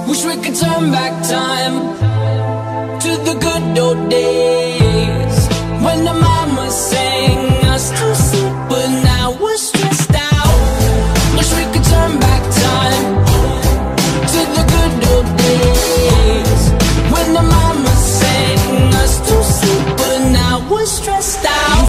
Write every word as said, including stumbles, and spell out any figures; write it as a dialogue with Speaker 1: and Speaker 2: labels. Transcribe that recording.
Speaker 1: Wish we could turn back time to the good old days.